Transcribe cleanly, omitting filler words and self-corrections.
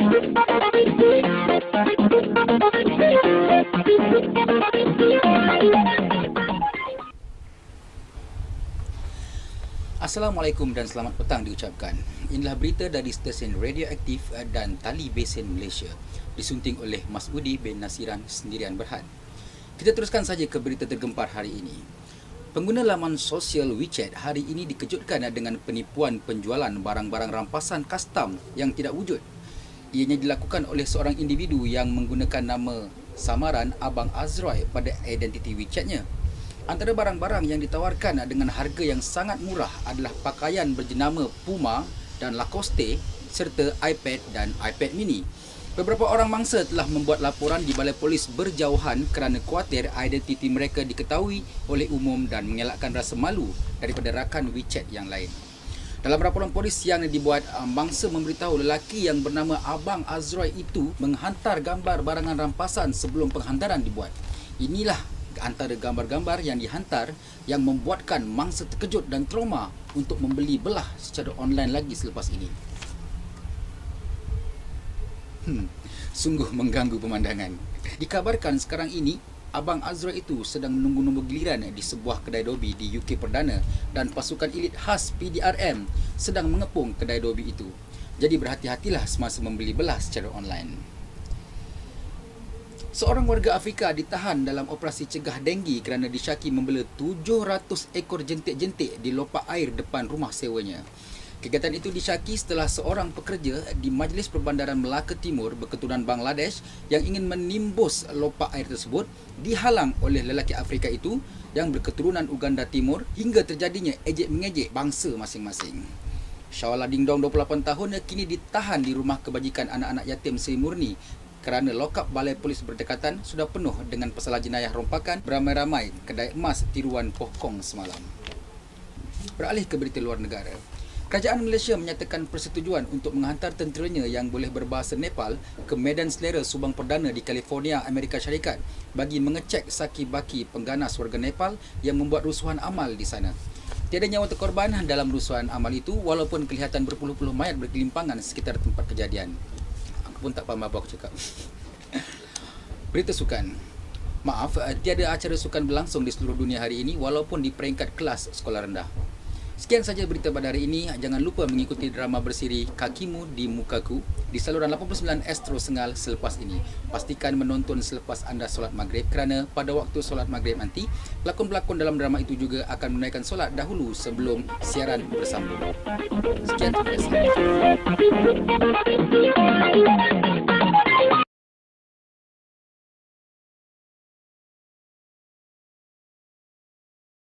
Assalamualaikum dan selamat petang diucapkan. Inilah berita dari stesen Radioaktif dan Tali Besen Malaysia, disunting oleh Mas Udi bin Nasiran Sendirian Berhad. Kita teruskan saja ke berita tergempar hari ini. Pengguna laman sosial WeChat hari ini dikejutkan dengan penipuan penjualan barang-barang rampasan kastam yang tidak wujud. Ianya dilakukan oleh seorang individu yang menggunakan nama samaran Abang Azroy pada identiti WeChatnya. Antara barang-barang yang ditawarkan dengan harga yang sangat murah adalah pakaian berjenama Puma dan Lacoste serta iPad dan iPad mini. Beberapa orang mangsa telah membuat laporan di balai polis berjauhan kerana khuatir identiti mereka diketahui oleh umum dan mengelakkan rasa malu daripada rakan WeChat yang lain. Dalam laporan polis yang dibuat, mangsa memberitahu lelaki yang bernama Abang Azroy itu menghantar gambar barangan rampasan sebelum penghantaran dibuat. Inilah antara gambar-gambar yang dihantar yang membuatkan mangsa terkejut dan trauma untuk membeli belah secara online lagi selepas ini. Sungguh mengganggu pemandangan. Dikabarkan sekarang ini Abang Azroy itu sedang menunggu nombor giliran di sebuah kedai dobi di UK Perdana dan pasukan elit khas PDRM sedang mengepung kedai dobi itu. Jadi berhati-hatilah semasa membeli belah secara online. Seorang warga Afrika ditahan dalam operasi cegah denggi kerana disyaki membela 700 ekor jentik-jentik di lopak air depan rumah sewanya. Kegiatan itu disyaki setelah seorang pekerja di Majlis Perbandaran Melaka Timur berketurunan Bangladesh yang ingin menimbus lopak air tersebut dihalang oleh lelaki Afrika itu yang berketurunan Uganda Timur hingga terjadinya ejek-mengejek bangsa masing-masing. Syawala Dingdong 28 tahun kini ditahan di rumah kebajikan anak-anak yatim Seri Murni kerana lokap balai polis berdekatan sudah penuh dengan pesalah jenayah rompakan beramai-ramai kedai emas tiruan Poh Kong semalam. Beralih ke berita luar negara. Kerajaan Malaysia menyatakan persetujuan untuk menghantar tenteranya yang boleh berbahasa Nepal ke medan selera Subang Perdana di California, Amerika Syarikat bagi mengecek saki-baki pengganas warga Nepal yang membuat rusuhan amal di sana. Tiada nyawa terkorban dalam rusuhan amal itu walaupun kelihatan berpuluh-puluh mayat berkelimpangan sekitar tempat kejadian. Pun tak faham apa aku cakap. Berita sukan. Maaf, tiada acara sukan berlangsung di seluruh dunia hari ini walaupun di peringkat kelas sekolah rendah. Sekian saja berita pada hari ini. Jangan lupa mengikuti drama bersiri Kakimu di Mukaku di saluran 89 Astro Sengal selepas ini. Pastikan menonton selepas anda solat maghrib kerana pada waktu solat maghrib nanti, pelakon-pelakon dalam drama itu juga akan menunaikan solat dahulu sebelum siaran bersambung. Sekian, terima kasih.